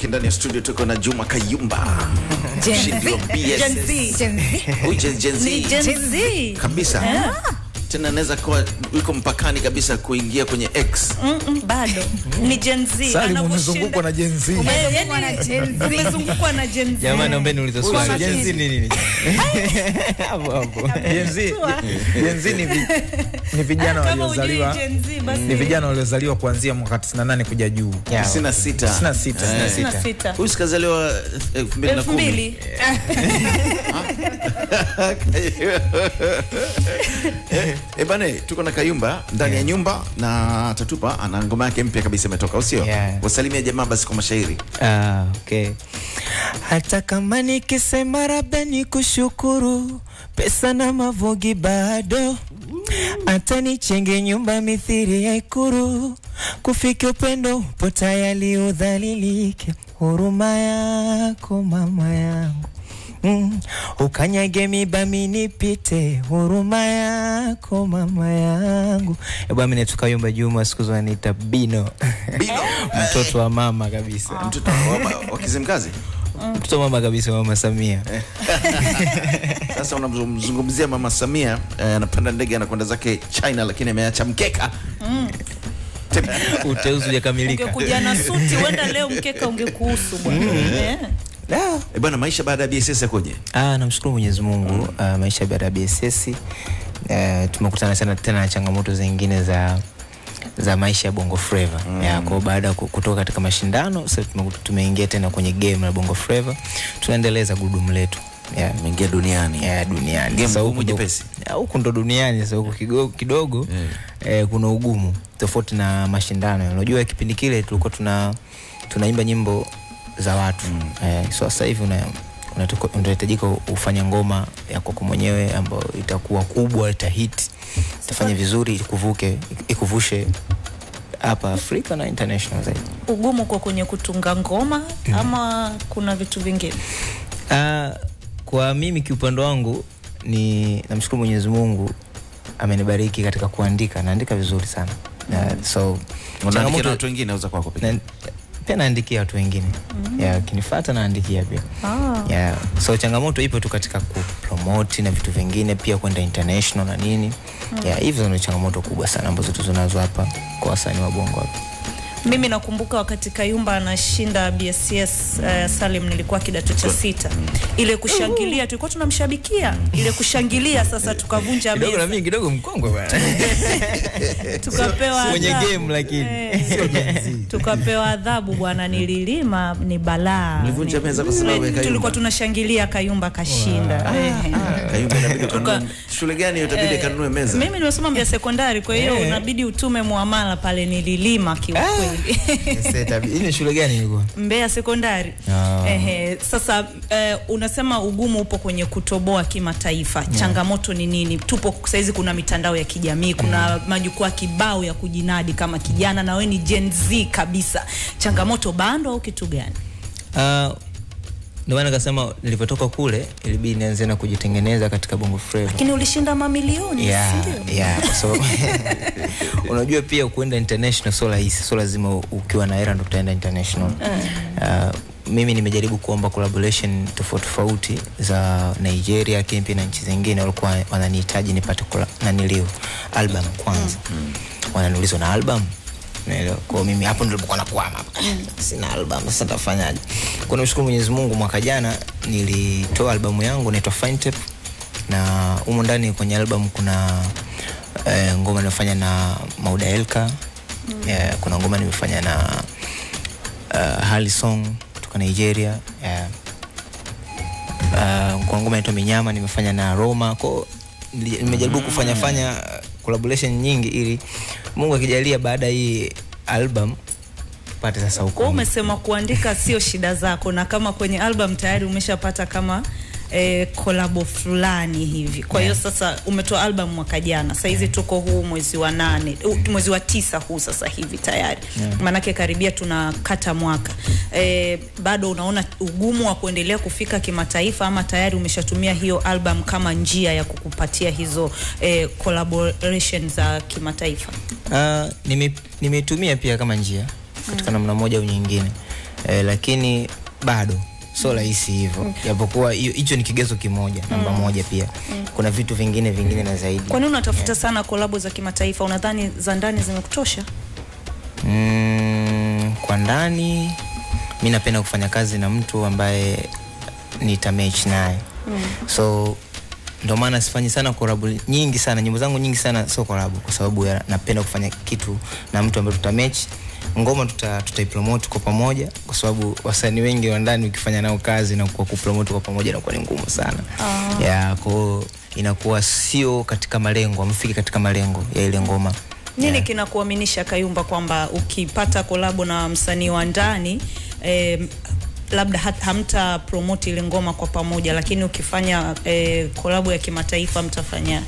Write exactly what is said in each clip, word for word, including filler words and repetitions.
Muziki. Ndani ya studio tuko na Juma Kayumba. Gen Z. Gen Z. Gen Z. Gen Z. Kabisa. Yeah. Tena anaweza kuwa yuko mpakani kabisa kuingia kwenye X. Mm -mm, bado. Ni Gen Z. Sasa umezungukwa na Gen Z. Umezungukwa na Gen Z. Umezungukwa na Gen Z. Jamani, naomba niulize swali. Gen Z ni nini? Hapo hapo. Gen Z. Gen Z ni ni vijana waliozaliwa. Ni vijana waliozaliwa kuanzia mwaka tisini na nane kuja juu. tisini na sita. tisini na sita. tisini na sita. Huyu sikazaliwa elfu mbili na kumi. Eh bana, tuko na Kayumba ndani ya nyumba na atatupa ana ngoma yake mpya kabisa imetoka, usio? Yeah. Wasalimia jamaa basi kwa mashairi. Ah, okay. Hata kama nikisema labda nikushukuru, pesa na mavogi bado. Hata nichenge nyumba mithiri ya Ikuru, kufika upendo upo tayari udhalilike. Huruma yako mama yangu, Mm. ukanyage miba minipite, huruma yako mama yangu. Eba mimi netuka Kayumba Juma, siku zote anita Bino. Bino. Mtoto wa mama kabisa. Mtoto wa mama wa Kizimkazi. Mtoto wa mama kabisa, mama Samia. Sasa unamzungumzia mama Samia, anapanda ndege anakwenda zake China lakini ameacha mkeka. Mm. Uteuzi hujakamilika. Ungekuja na suti wenda leo mkeka ungekuhusu bwana. Eh. Ah, e bwana, maisha baada ya B S S yakoje? Ah, namshukuru Mwenyezi Mungu. Mm. Uh, maisha baada ya B S S uh, tumekutana sana tena na changamoto zingine za za maisha ya Bongo Flava. Mm. Ya kwa baada kutoka katika mashindano sasa tumeingia tena kwenye game la Bongo Flava. Tunaendeleza gurudumu letu. Ya mengia duniani. Ya duniani. Sasa huko jepesi. Huko ndo duniani, sasa huko kidogo kidogo yeah. Eh, kuna ugumu tofauti na mashindano. Unajua kipindi kile tulikuwa tuna tunaimba nyimbo za watu. Mm. Eh, so sasa hivi una unahitajika ufanye ngoma yako kwa mwenyewe ambayo itakuwa kubwa, itahit, itafanya vizuri, ikuvuke, ikuvushe hapa Afrika na international zaidi. Ugumu kwa kwenye kutunga ngoma. Mm. Ama kuna vitu vingine? Ah, uh, kwa mimi kiupande wangu ni namshukuru Mwenyezi Mungu amenibariki katika kuandika, naandika vizuri sana. Uh, so unaandikia watu wengine nauza kwako pekee? Pia naandikia watu wengine. Mm. Ya kinifuata naandikia pia. Ah. Ya so changamoto ipo tu katika kupromote na vitu vingine, pia kwenda international na nini. Mm. Ya hivyo ndio changamoto kubwa sana ambazo tunazo hapa kwa wasanii wa Bongo hapa. Mimi nakumbuka wakati Kayumba anashinda B S S uh, Salim, nilikuwa kidato cha sita. Ile kushangilia tulikuwa tunamshabikia. Ile kushangilia sasa tukavunja meza. Kidogo na mimi kidogo mkongwe bwana. Tukapewa kwenye game lakini sio Gen Z. Tukapewa adhabu bwana, nililima ni balaa. Nilivunja meza kwa sababu ya Kayumba. Tulikuwa tunashangilia Kayumba kashinda. Wow. Ah, Kayumba inabidi kanunue. Shule gani utabidi kanunue meza? Mimi nimesoma Mbeya sekondari, kwa hiyo unabidi utume muamala pale, nililima kiukweli. Hii ni shule gani ilikuwa? Mbeya sekondari. Oh. Ehe, sasa uh, unasema ugumu upo kwenye kutoboa kimataifa. Yeah. Changamoto ni nini? Tupo saizi kuna mitandao ya kijamii, kuna mm. majukwaa kibao ya kujinadi kama kijana na wewe ni Gen Z kabisa. Changamoto bando au kitu gani? Uh, ndio maana nikasema nilipotoka kule ilibidi nianze na kujitengeneza katika Bongo Flava. Lakini ulishinda mamilioni, yeah, ndio? Yeah, kwa sababu unajua pia kuenda international sio rahisi, sio lazima ukiwa na hela ndio utaenda international. Mm. Uh, mimi nimejaribu kuomba collaboration tofauti tofauti za Nigeria, Kenya na nchi zingine, walikuwa wananihitaji nipate na nilio album kwanza. Mm. Wananiuliza na album. Ndio kwa mimi hapo ndio nilikuwa nakwama hapa. Sina album, sasa nitafanyaje? Kwa nashukuru Mwenyezi Mungu, mwaka jana nilitoa albamu yangu inaitwa Fine Tape, na humo ndani kwenye album kuna eh, ngoma nimefanya na Mauda Elka. Mm. Yeah, kuna ngoma nimefanya na uh, Hali Song kutoka Nigeria. Yeah. Uh, kwa ngoma inaitwa Minyama nimefanya na Roma. Kwa nimejaribu mm. kufanya fanya collaboration nyingi ili Mungu akijalia baada hii album pate sasa huko. Umesema kuandika sio shida zako, na kama kwenye album tayari umeshapata kama eh, collabo fulani hivi. Kwa hiyo yeah. sasa umetoa album mwaka jana. Sasa hizi tuko huu mwezi wa nane, mwezi wa tisa huu sasa hivi tayari. Yeah. Manake karibia tunakata mwaka. Eh, bado unaona ugumu wa kuendelea kufika kimataifa, ama tayari umeshatumia hiyo album kama njia ya kukupatia hizo eh, collaboration za kimataifa? Uh, nime nimetumia pia kama njia katika namna moja au nyingine. eh, lakini bado so rahisi hivyo. Japokuwa hicho ni kigezo kimoja, namba mm. moja pia. Mm. Kuna vitu vingine vingine na zaidi. Kwa nini unatafuta yeah. sana collab za kimataifa? Unadhani za ndani zimekutosha? Mm, kwa ndani mimi napenda kufanya kazi na mtu ambaye nitamatch naye. Mm. So ndio maana sifanyi sana collab nyingi sana, nyimbo zangu nyingi sana sio collab, kwa sababu ya, napenda kufanya kitu na mtu ambaye tutamatch. Ngoma tuta tutaipromote kwa pamoja, kwa sababu wasanii wengi wa ndani ukifanya nao kazi na kwa kupromote kwa pamoja inakuwa ni ngumu sana. Oh. Ya kwa inakuwa sio katika malengo, amfiki katika malengo ya ile ngoma. Nini yeah. kinakuaminisha Kayumba kwamba ukipata collab na msanii wa ndani eh, labda hamta promote ile ngoma kwa pamoja, lakini ukifanya eh, collab ya kimataifa mtafanya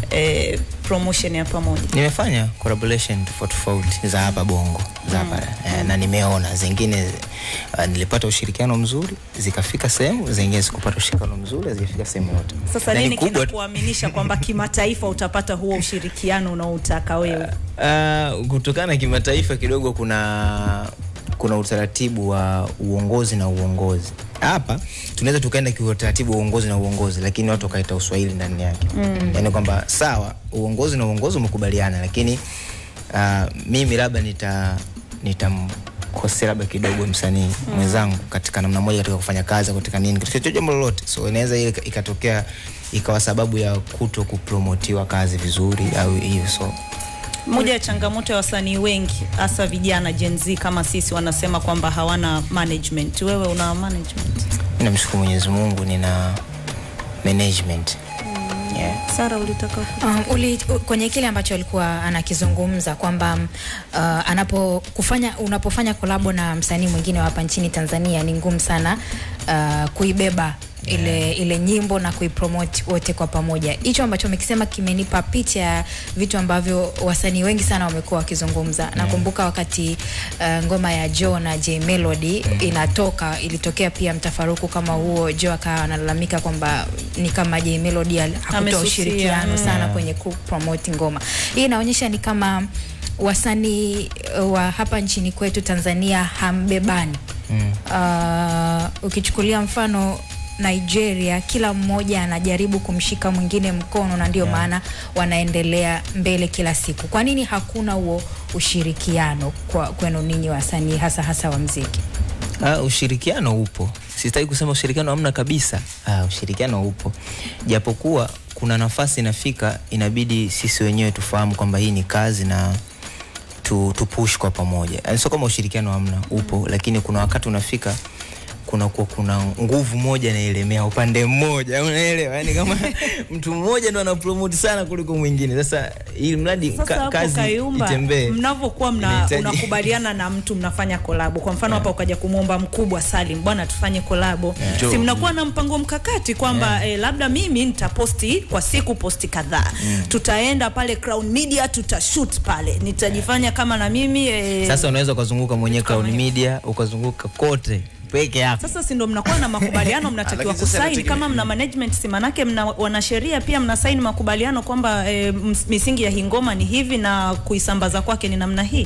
eh, promotion ya pamoja? Nimefanya collaboration tofauti tofauti za hapa Bongo, za hapa mm. eh, na nimeona zingine uh, nilipata ushirikiano mzuri zikafika sehemu, zingine sikupata ushirikiano mzuri zikafika sehemu yote. Sasa nini kinakuaminisha kwamba kimataifa utapata huo ushirikiano unaotaka wewe? Uh, kutokana kimataifa kidogo kuna kuna utaratibu wa uongozi na uongozi. Hapa tunaweza tukaenda kwa utaratibu wa uongozi na uongozi, lakini watu wakaita uswahili ndani yake. Mm. Yaani kwamba sawa uongozi na uongozi umekubaliana, lakini uh, mimi labda nita nitamkosea labda kidogo msanii mm. mwenzangu katika namna moja, katika kufanya kazi, katika nini, katika jambo lolote. So inaweza ile ikatokea ikawa sababu ya kuto kupromotiwa kazi vizuri au hiyo. So moja ya changamoto ya wasanii wengi hasa vijana Gen Z kama sisi wanasema kwamba hawana management. Wewe una management? Namshukuru Mwenyezi Mungu nina management. Mm. Yeah. Sara ulitaka um, uli, kwenye kile ambacho alikuwa anakizungumza kwamba uh, anapo kufanya unapofanya collab na msanii mwingine hapa nchini Tanzania ni ngumu sana uh, kuibeba ile ile nyimbo na kuipromote wote kwa pamoja. Hicho ambacho umekisema kimenipa picha ya vitu ambavyo wasanii wengi sana wamekuwa wakizungumza. Yeah. Nakumbuka wakati uh, ngoma ya Joe na J Melody inatoka, ilitokea pia mtafaruku kama huo. Joe akawa analalamika kwamba ni kama J Melody hakutoa ushirikiano mm. sana kwenye kupromote ngoma. Hii inaonyesha ni kama wasanii wa hapa nchini kwetu Tanzania hambebani. Mm. Uh, ukichukulia mfano Nigeria, kila mmoja anajaribu kumshika mwingine mkono na ndio yeah. maana wanaendelea mbele kila siku. Kwa nini hakuna huo ushirikiano kwa kwenu ninyi wasanii hasa hasa wa muziki? Ah, ushirikiano upo. Sitaki kusema ushirikiano hamna kabisa. Ah, ushirikiano upo. Japokuwa kuna nafasi inafika inabidi sisi wenyewe tufahamu kwamba hii ni kazi na tu, tu push kwa pamoja. Yani sio kama ushirikiano hamna, upo, mm. lakini kuna wakati unafika kuna kwa kuna nguvu moja inaelemea upande mmoja, unaelewa? Yani kama mtu mmoja ndo anapromote sana kuliko mwingine. Sasa ili mradi ka, kazi itembee. Mnavokuwa mna unakubaliana na mtu mnafanya collab. Kwa mfano hapa yeah. ukaja kumuomba mkubwa Salim, bwana tufanye collab. Yeah. Si mnakuwa na mpango mkakati kwamba yeah. eh, labda mimi nitaposti kwa siku posti kadhaa. Mm. Tutaenda pale Crown Media tutashoot pale. Nitajifanya yeah. kama na mimi eh, sasa unaweza kuzunguka mwenyewe Crown Media, ukazunguka kote peke yako. Sasa si ndo mnakuwa na makubaliano mnatakiwa kusaini kama mna management, si manake mna wanasheria pia mna sign makubaliano kwamba e, misingi ya hingoma ni hivi na kuisambaza kwake ni namna hii.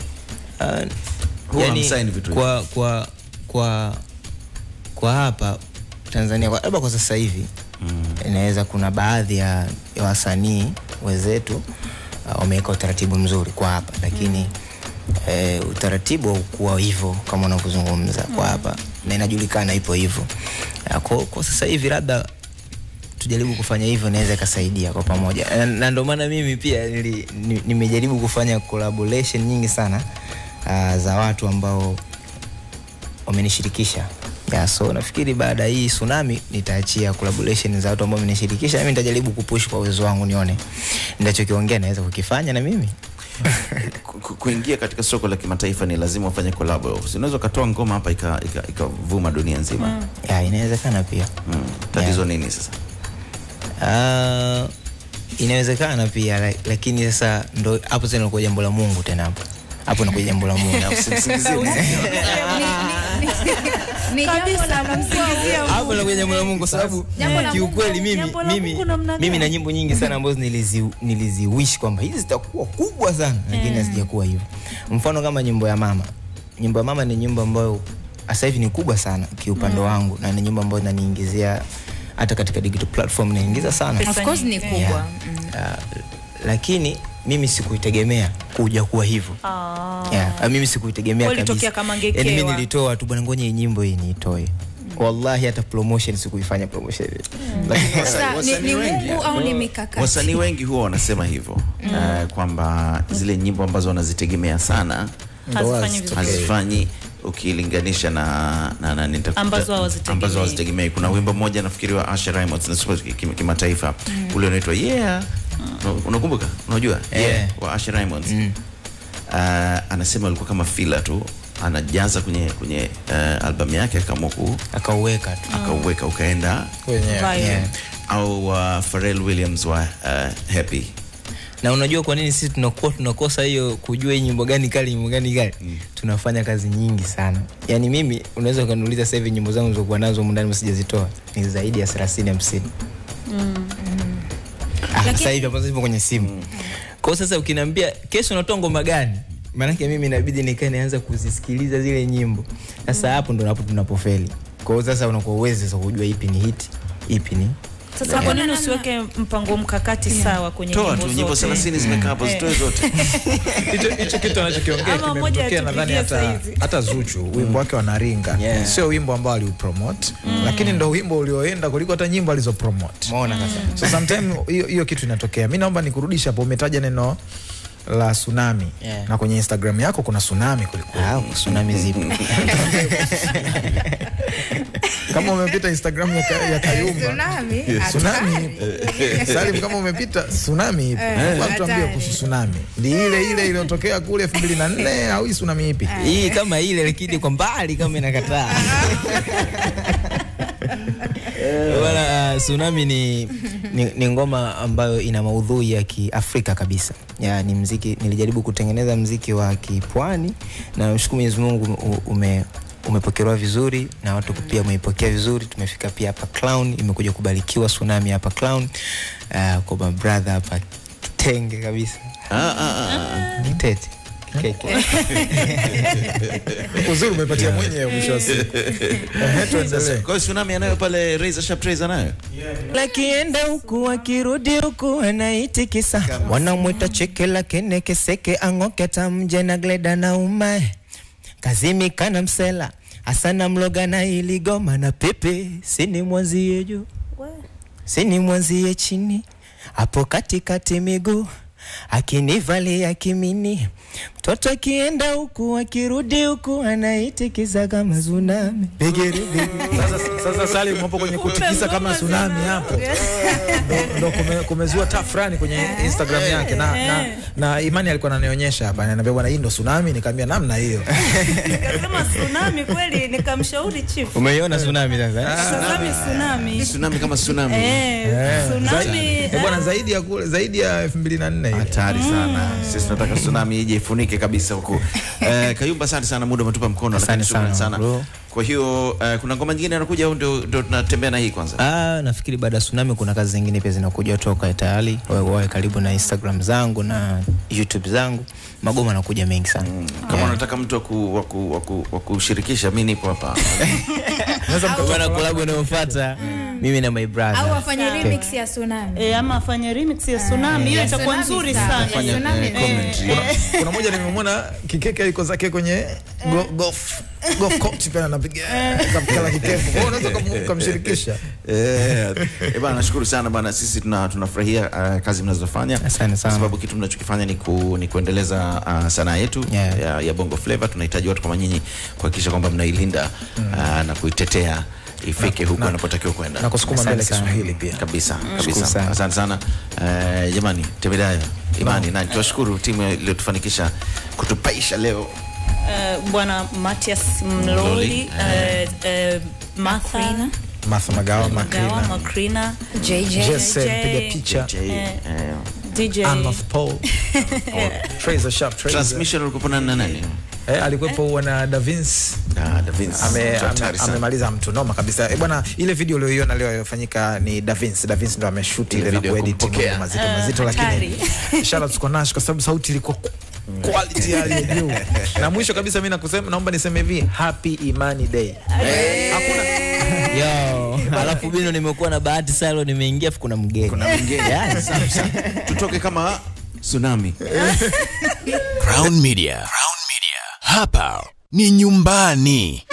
Uh, yani kwa kwa kwa kwa hapa Tanzania kwa labda kwa sasa hivi mm. inaweza kuna baadhi ya, ya wasanii wenzetu wameweka uh, utaratibu mzuri kwa hapa, lakini mm. E, utaratibu haukuwa hivyo kama unavyozungumza kwa hapa, na inajulikana ipo hivyo. Kwa, kwa sasa hivi labda tujaribu kufanya hivyo, naweza kusaidia kwa pamoja, na, na ndio maana mimi pia nimejaribu ni kufanya collaboration nyingi sana uh, za watu ambao wamenishirikisha. Ya, so nafikiri baada hii tsunami nitaachia collaboration za watu ambao wamenishirikisha, mimi nitajaribu kupush kwa uwezo wangu nione ninachokiongea naweza kukifanya na mimi. Kuingia katika soko la kimataifa ni lazima ufanye collab. Unaweza katoa ngoma hapa ikavuma dunia nzima. Mm. Ya, inawezekana pia. Mm. Tatizo yeah. nini sasa? Ah, uh, inawezekana pia, lakini sasa ndo hapo tena kwa jambo la Mungu tena hapo. Hapo na kwa jambo la Mungu. Ni jambo la msingizia hapo na kwa jambo la Mungu, sababu kiukweli mimi mimi mimi na nyimbo nyingi sana ambazo nilizi niliziwish kwamba hizi zitakuwa kubwa sana, lakini hazijakuwa hivyo. Mfano kama nyimbo ya mama. Nyimbo ya mama ni nyimbo ambayo sasa hivi ni kubwa sana kiupande mm. wangu, na ni nyimbo ambayo inaniingizia hata katika digital platform inaingiza sana. Of course ni kubwa. Yeah. Mm. Uh, lakini mimi sikuitegemea kuja kuwa hivyo. Ah. Yeah, mimi sikuitegemea kabisa. Ulitokea kama ngekewa. Yaani mimi nilitoa tu bwana, ngoja hii nyimbo hii niitoe. Mm. Wallahi hata promotion sikuifanya promotion. Mm. Lakini sasa ni Mungu au ni mikakati? Wasanii wengi huwa wanasema hivyo. Mm. Uh, kwamba zile nyimbo ambazo wanazitegemea sana hazifanyi ukilinganisha na na, na nita, ambazo hawazitegemei. Ambazo hawazitegemei. Kuna wimbo mmoja nafikiri wa Usher Raymond na super kimataifa mm. ule unaitwa Yeah. Mm. Unakumbuka? Unajua? Yeah. Yeah. Wa Usher Raymond. Mm. Uh, anasema alikuwa kama filler tu, anajaza kwenye kwenye uh, album yake akaamua ku akauweka tu. Akauweka ukaenda kwenye yeah. Au uh, Pharrell Williams wa uh, Happy. Na unajua kwa nini sisi tunakuwa tunakosa hiyo kujua hii nyimbo gani kali nyimbo gani kali? Mm. Tunafanya kazi nyingi sana. Yaani mimi unaweza ukaniuliza sasa hivi nyimbo zangu zilizokuwa nazo ndani msijazitoa ni zaidi ya thelathini hamsini. Mm. Mm. Ah, sasa hivi hapo zipo kwenye simu. Mm. Kwa sasa ukiniambia kesho unatoa ngoma gani? Maana yake mimi inabidi nikae nianze kuzisikiliza zile nyimbo. Sasa mm. hapo ndo hapo tunapofeli. Kwa hiyo sasa unakuwa uweze sasa kujua ipi ni hit, ipi ni sasa yeah. Kwa nini usiweke mpango mkakati yeah. sawa kwenye nyimbo zote? Toa tu nyimbo thelathini zimekaa hapo, zitoe zote. Hicho hicho kitu anachokiongea kimetokea nadhani hata hata Zuchu wimbo wake wanaringa. Yeah. Sio wimbo ambao aliupromote, mm. lakini ndo wimbo ulioenda kuliko hata nyimbo alizopromote. Umeona sasa. So sometimes hiyo hiyo kitu inatokea. Mimi naomba nikurudisha hapo, umetaja neno la tsunami. Yeah. Na kwenye Instagram yako kuna tsunami kulikuwa. Ah, tsunami zipo. Kama umepita Instagram ya, ya Kayumba tsunami tsunami Salim, kama umepita tsunami ipo. Kwa tuambie kuhusu tsunami. Ni ile ile iliyotokea kule elfu mbili na nne au hii tsunami ipi? Hii kama ile lakini kwa mbali kama inakataa. Wala uh, tsunami ni, ni ni ngoma ambayo ina maudhui ya Kiafrika kabisa. Ya ni muziki, nilijaribu kutengeneza muziki wa Kipwani na nashukuru Mwenyezi Mungu ume umepokelewa vizuri na watu pia wameipokea vizuri. Tumefika pia hapa Clown, imekuja kubarikiwa tsunami hapa Clown. Uh, kwa my brother hapa Kitenge kabisa. Ah ah ah. Kitete. Keke. Uzuri umepatia mwenyewe mwisho wa siku. Kwa tsunami anayo pale Razor Sharp Razor nayo. Lakienda huku akirudi huku anaitikisa. Wanamwita cheke la kene keseke angoke tamje na gleda na umae. Kazimi kana msela asana mloga na iligoma na pepe sini mwanzie juu sini mwanzie chini hapo katikati miguu akinivalia kimini mtoto akienda huku akirudi huku anaitikiza kama tsunami. Sasa sasa Salim hapo kwenye kutikisa kama tsunami hapo ndo kume, kumezua tafrani kwenye Instagram yake na na, na Imani alikuwa ananionyesha hapa, ananiambia bwana hii ndo tsunami, nikamwambia namna hiyo. Nikasema tsunami kweli, nikamshauri chief. Umeiona tsunami sasa? Tsunami tsunami. Tsunami kama tsunami. Eh, tsunami. Eh bwana, zaidi ya kule zaidi ya elfu mbili na nne. Hatari sana. Sisi tunataka tsunami ije ifunike kabisa huko. Eh, Kayumba asante sana, muda umetupa mkono, lakini shukrani sana. Bro. Kwa hiyo uh, kuna ngoma nyingine inakuja au ndio ndio tunatembea na hii kwanza? Ah, nafikiri baada ya tsunami kuna kazi zingine pia zinakuja toka tayari. Wawe karibu na Instagram zangu na YouTube zangu. Magoma yanakuja mengi sana. Mm. Kama yeah. unataka mtu wa wa kushirikisha mimi nipo hapa. Naweza mkafanya collab inayofuata mimi na my brother. Au afanye remix ya tsunami. Eh, ama afanye remix ya tsunami. Hiyo itakuwa nzuri sana. Kuna moja nimemwona Kikeke yuko zake kwenye golf golf coach pia anapiga kapkala kikefu. Wewe unaweza kumshirikisha. Eh, eh bana, nashukuru sana bana, sisi tuna tunafurahia uh, kazi mnazofanya. Asante sana. Sababu kitu mnachokifanya ni ku, ni kuendeleza uh, sanaa yetu yeah. ya, ya Bongo Flava. Tunahitaji watu kama nyinyi kuhakikisha kwamba mnailinda mm. uh, na kuitetea ifike huko anapotakiwa kwenda. Na kusukuma mbele Kiswahili pia. Kabisa, kabisa. Asante sana. Uh, jamani, Tebedayo, Imani no. na tuwashukuru timu iliyotufanikisha kutupaisha leo. Uh, Bwana Matias Mloli, uh, uh, Martha Martha Magawa, Makrina, Makrina, J J, Jesse piga picha, D J Anne of Paul, Razor Sharp Razor. Transmission ulikuwa na nani? Eh, alikuwepo na Da Vinci. Ah, Da Vinci. Ame amemaliza mtu noma kabisa. Eh bwana, ile video uliyoiona leo iliyofanyika ni Da Vinci. Da Vinci ndo ameshoot ile na kuedit mazito mazito, lakini shout out kwa Nash kwa sababu sauti ilikuwa quality hali ya juu. Na mwisho kabisa mimi nakusema, naomba niseme hivi, happy Imani Day. Hakuna yo, alafu bino nimekuwa na bahati salo, nimeingia afu kuna mgeni. Kuna mgeni. Yeah. Tutoke kama tsunami. Crown Media. Crown Media. Hapa ni nyumbani.